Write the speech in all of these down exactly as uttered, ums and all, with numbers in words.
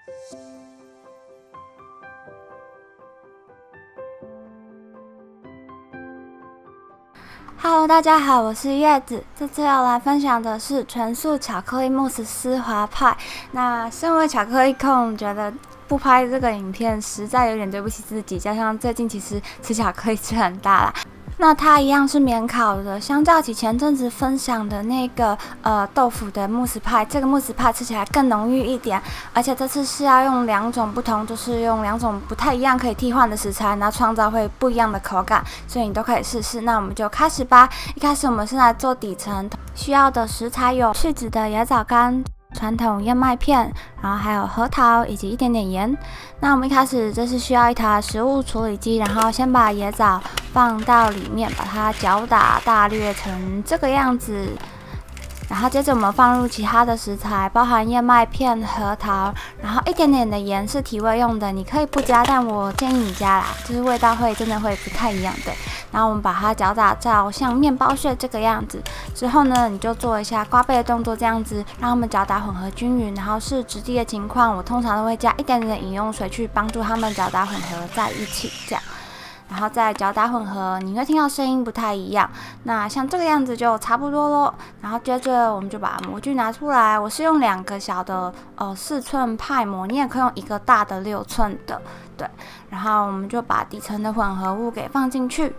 Hello， 大家好，我是叶子。这次要来分享的是全素巧克力慕斯丝滑派。那身为巧克力控，觉得不拍这个影片实在有点对不起自己。加上最近其实吃巧克力吃很大啦。那它一样是免烤的，相较起前阵子分享的那个呃豆腐的慕斯派，这个慕斯派吃起来更浓郁一点，而且这次是要用两种不同，就是用两种不太一样可以替换的食材，然后创造会不一样的口感，所以你都可以试试。那我们就开始吧。一开始我们是来做底层，需要的食材有去籽的椰枣干、传统燕麦片，然后还有核桃以及一点点盐。那我们一开始这是需要一台食物处理机，然后先把椰枣放到里面，把它搅打大略成这个样子。然后接着我们放入其他的食材，包含燕麦片、核桃，然后一点点的盐是提味用的，你可以不加，但我建议你加啦，就是味道会真的会不太一样的。然后我们把它搅打到像面包屑这个样子，之后呢，你就做一下刮背的动作，这样子让它们搅打混合均匀。然后是质地的情况，我通常都会加一点点的饮用水去帮助它们搅打混合在一起，这样。然后再搅打混合，你会听到声音不太一样。那像这个样子就差不多咯。然后接着我们就把模具拿出来，我是用两个小的呃四寸派模，你也可以用一个大的六寸的，对。然后我们就把底层的混合物给放进去。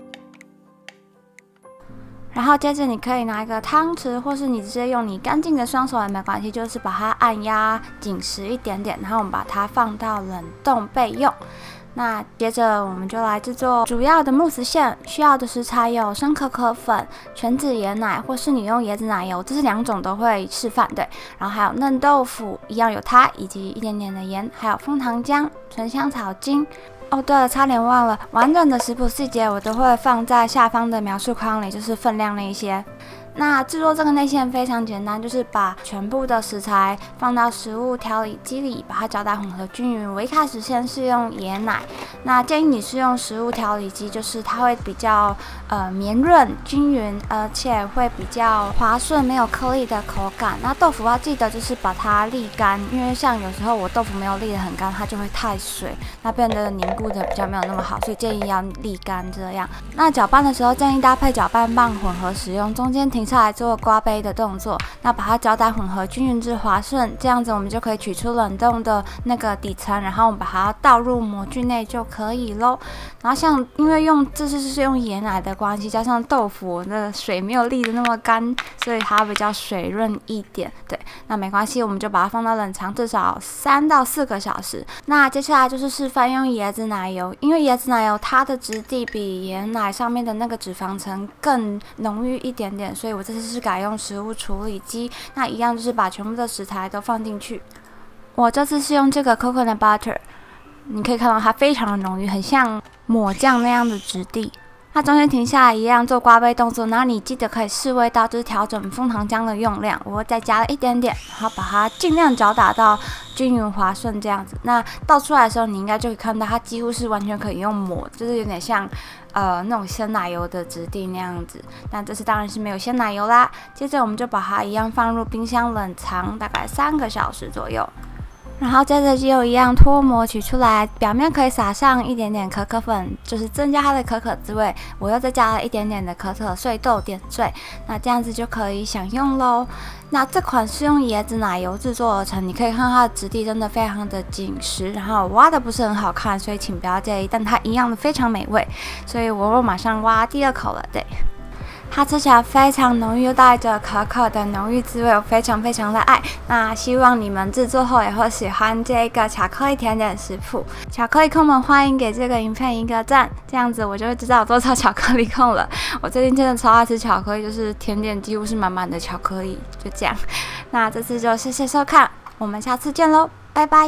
然后接着你可以拿一个汤匙，或是你直接用你干净的双手也没关系，就是把它按压紧实一点点，然后我们把它放到冷冻备用。那接着我们就来制作主要的慕斯馅，需要的食材有生可可粉、全脂椰奶，或是你用椰子奶油，这是两种都会示范对。然后还有嫩豆腐，一样有它，以及一点点的盐，还有枫糖浆、纯香草精。哦，对了，差点忘了，完整的食谱细节我都会放在下方的描述框里，就是分量那一些。那制作这个内馅非常简单，就是把全部的食材放到食物调理机里，把它搅打混合均匀。我一开始先是用椰奶，那建议你是用食物调理机，就是它会比较呃绵润均匀，而且会比较滑顺，没有颗粒的口感。那豆腐要记得就是把它沥干，因为像有时候我豆腐没有沥得很干，它就会太水，那变得凝固的比较没有那么好，所以建议要沥干这样。那搅拌的时候建议搭配搅拌棒混合使用，中间停下来做刮杯的动作，那把它搅打混合均匀至滑顺，这样子我们就可以取出冷冻的那个底层，然后我们把它倒入模具内就可以咯。然后像因为用这次是用椰奶的关系，加上豆腐的水没有沥的那么干，所以它比较水润一点。对，那没关系，我们就把它放到冷藏至少三到四个小时。那接下来就是示范用椰子奶油，因为椰子奶油它的质地比椰奶上面的那个脂肪层更浓郁一点点，所以我这次是改用食物处理机。那一样就是把全部的食材都放进去。我这次是用这个 coconut butter， 你可以看到它非常的浓郁，很像抹酱那样的质地。那中间停下来一样做刮杯动作，然后你记得可以试味道，就是调整枫糖浆的用量，我再加了一点点，然后把它尽量搅打到均匀滑顺这样子。那倒出来的时候，你应该就可以看到它几乎是完全可以用抹，就是有点像呃那种鲜奶油的质地那样子。但这次当然是没有鲜奶油啦。接着我们就把它一样放入冰箱冷藏大概三个小时左右。然后接着就一样脱模取出来，表面可以撒上一点点可可粉，就是增加它的可可滋味。我又再加了一点点的可可碎豆点缀，那这样子就可以享用咯。那这款是用椰子奶油制作而成，你可以看它的质地真的非常的紧实，然后挖的不是很好看，所以请不要介意，但它一样的非常美味，所以我又马上挖第二口了，对。它吃起来非常浓郁，又带着可可的浓郁滋味，我非常非常的爱。那希望你们制作后也会喜欢这个巧克力甜点食谱。巧克力控们欢迎给这个影片一个赞，这样子我就会知道有多少巧克力控了。我最近真的超爱吃巧克力，就是甜点几乎是满满的巧克力，就这样。那这次就谢谢收看，我们下次见喽，拜拜。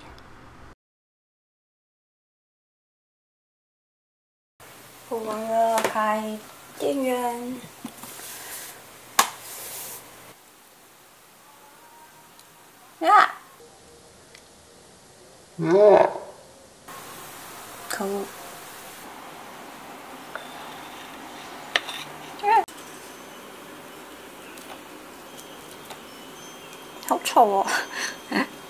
我忘了开电源。啊！嗯，可恶！好丑哦！